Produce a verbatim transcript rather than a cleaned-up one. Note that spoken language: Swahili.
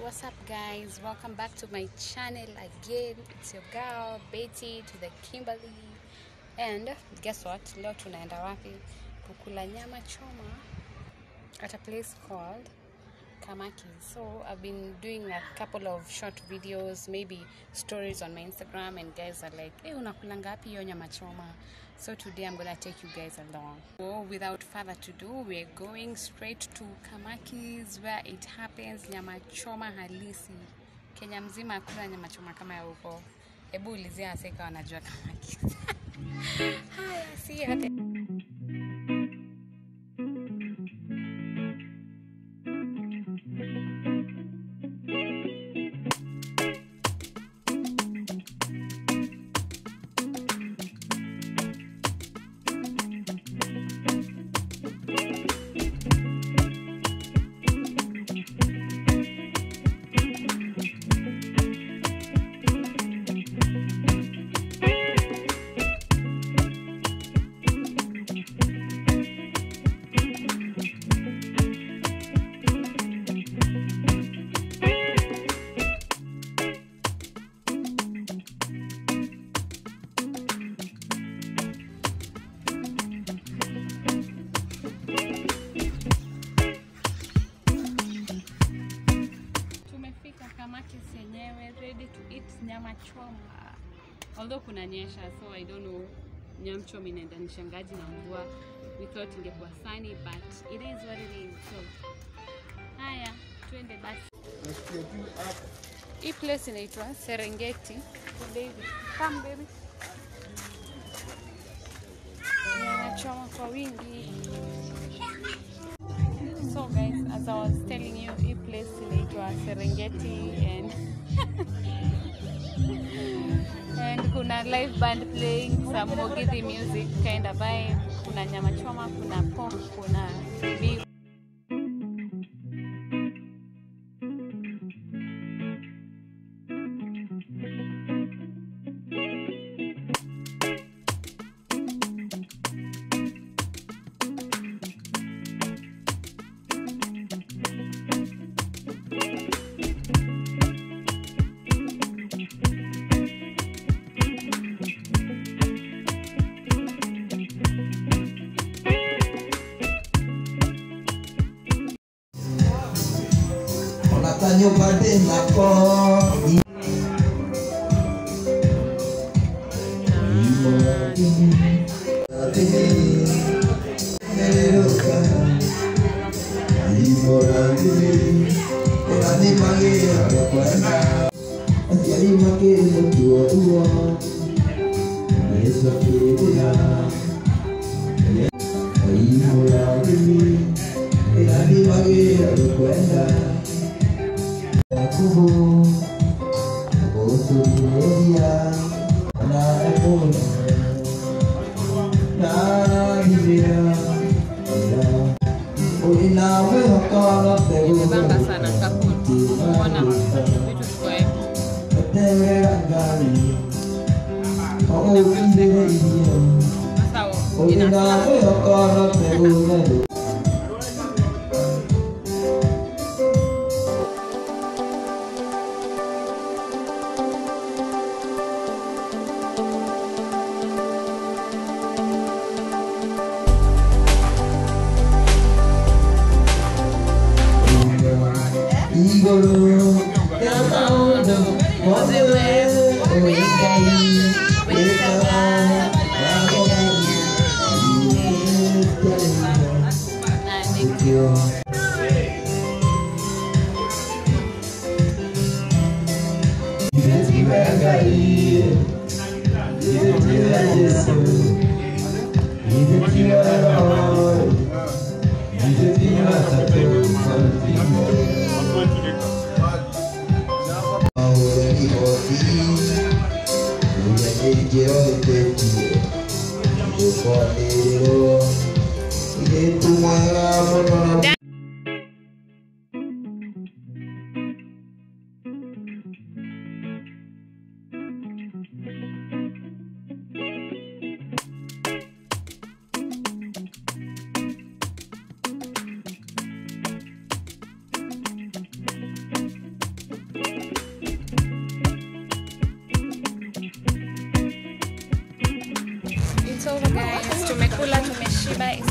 what's up guys, welcome back to my channel again. It's your girl Betty to the Kimberly, and guess what, leo tunaenda wapi? Kukula nyama choma at a place called Kamakis. So I've been doing a couple of short videos, maybe stories on my Instagram, and guys are like, hey, unakula ngapi hiyo nyama choma? So today I'm gonna take you guys along. So without further ado, we're going straight to Kamakis where it happens. Nyama choma halisi. Kenya mzima hakuna nyama choma kama ya huko. Hebu ulizia aseka wanajua Kamakis. Haya, see you. Kamakis yenyewe, ready to eat nyama choma. Although kuna nyesha, so I don't know nyama choma inaenda nishangaji na mvua. We thought ingekuwa sunny, but it is what it is. So haya, tuende basi. Hii place inaitwa Serengeti. Baby, come baby. Nyama choma kwa wingi. So guys, as I was telling you, this place inaitwa Serengeti, and and kuna live band playing some Mogithi music kind of vibe. Kuna nyama choma, kuna pork, kuna beef. Tanyo pade nako Kubu, kubu dia, na ekona, na dia, ulina wewe kama pego. Banga sana kaputi, unaona vitu kwa hapo. Tena gani, au ndio hiyo. Sasa ulina wewe kama pego. Bye.